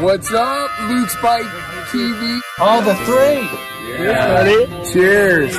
What's up, Luke's Bike TV? All the three! Yeah, buddy. Cheers!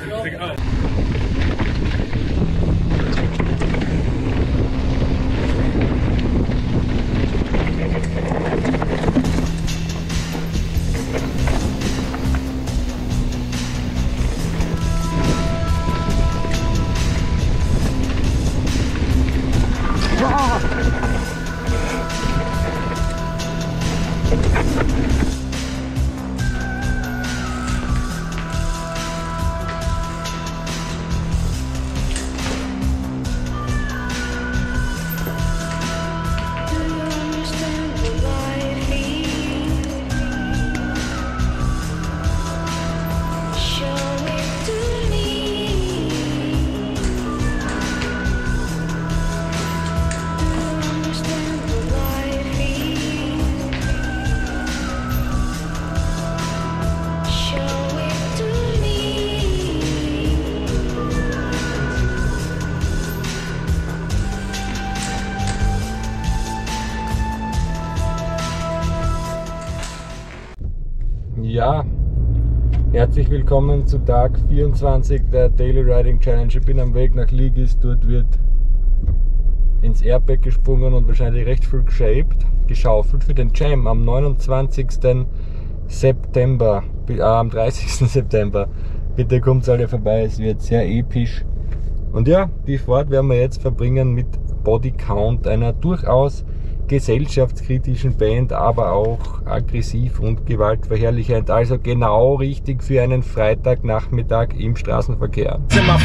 Ja, herzlich willkommen zu Tag 24 der Daily Riding Challenge. Ich bin am Weg nach Ligis, dort wird ins Airbag gesprungen und wahrscheinlich recht viel geschaufelt für den Jam am 29. September, am 30. September. Bitte kommt alle vorbei, es wird sehr episch. Und ja, die Fahrt werden wir jetzt verbringen mit Body Count, einer durchaus gesellschaftskritischen Band, aber auch aggressiv und gewaltverherrlichend, also genau richtig für einen Freitagnachmittag im Straßenverkehr.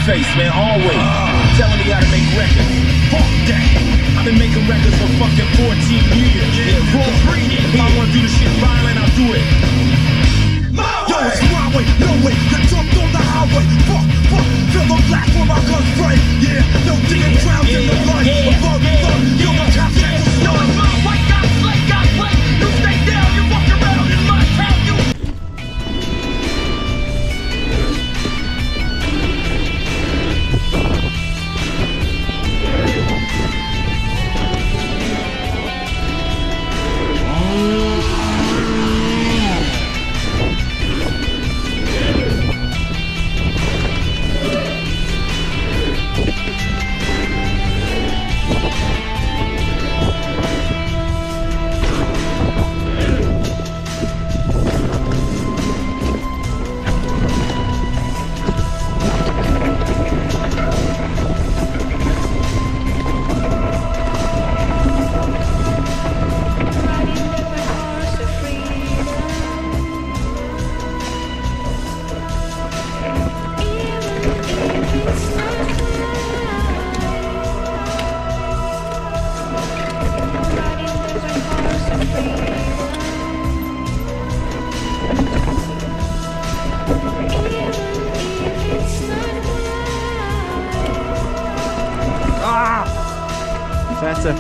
Scheiße.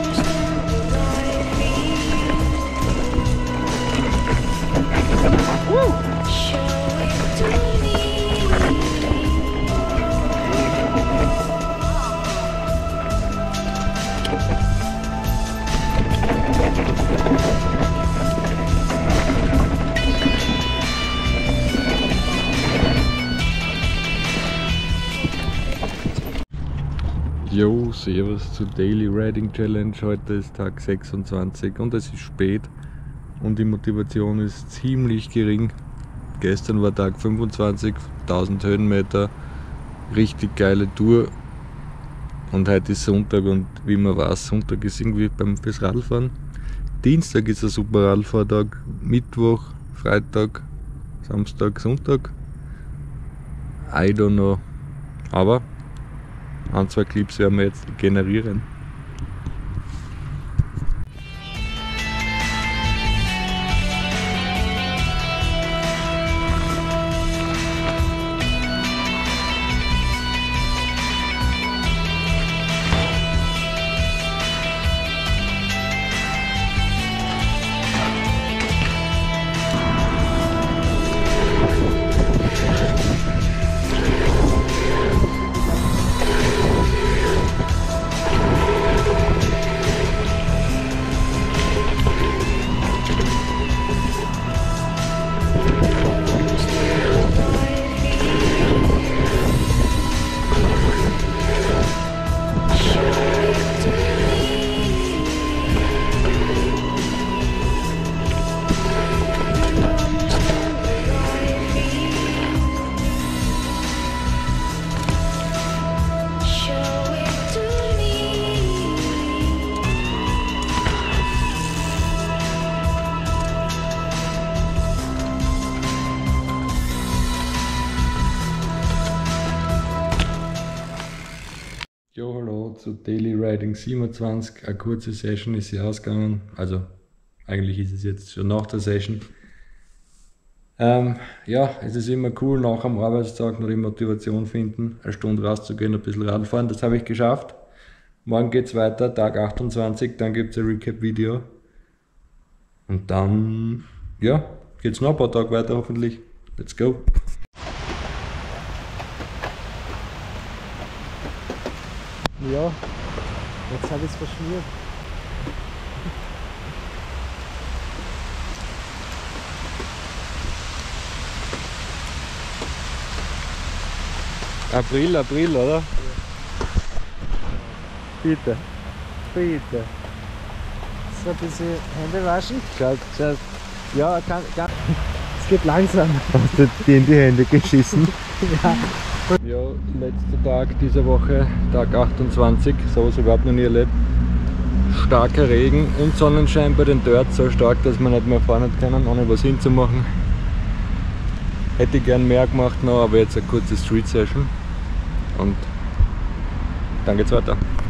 Jo, servus zur Daily Riding Challenge. Heute ist Tag 26 und es ist spät und die Motivation ist ziemlich gering. Gestern war Tag 25, 1000 Höhenmeter, richtig geile Tour und heute ist Sonntag und wie man weiß, Sonntag ist irgendwie fürs Radfahren. Dienstag ist ein super Radfahrtag, Mittwoch, Freitag, Samstag, Sonntag. I don't know, aber ein, zwei Clips werden wir jetzt generieren. zu Daily Riding 27. Eine kurze Session ist sie ausgegangen. Also eigentlich ist es jetzt schon nach der Session. Ja, es ist immer cool, nach am Arbeitstag noch die Motivation finden, eine Stunde rauszugehen, ein bisschen Radl fahren. Das habe ich geschafft. Morgen geht es weiter, Tag 28, dann gibt es ein Recap-Video. Und dann, ja, geht es noch ein paar Tage weiter hoffentlich. Let's go! Ja, jetzt habe ich es verschmiert. April, oder? Ja. Bitte. Bitte. So ein bisschen Hände waschen. Schaut. Ja, es geht langsam. Hast du dir in die Hände geschissen? Ja. Ja, letzter Tag dieser Woche, Tag 28, sowas überhaupt noch nie erlebt. Starker Regen und Sonnenschein bei den Dirt, so stark, dass man nicht mehr fahren hat können, ohne was hinzumachen. Hätte ich gern mehr gemacht noch, aber jetzt eine kurze Street Session und dann geht's weiter.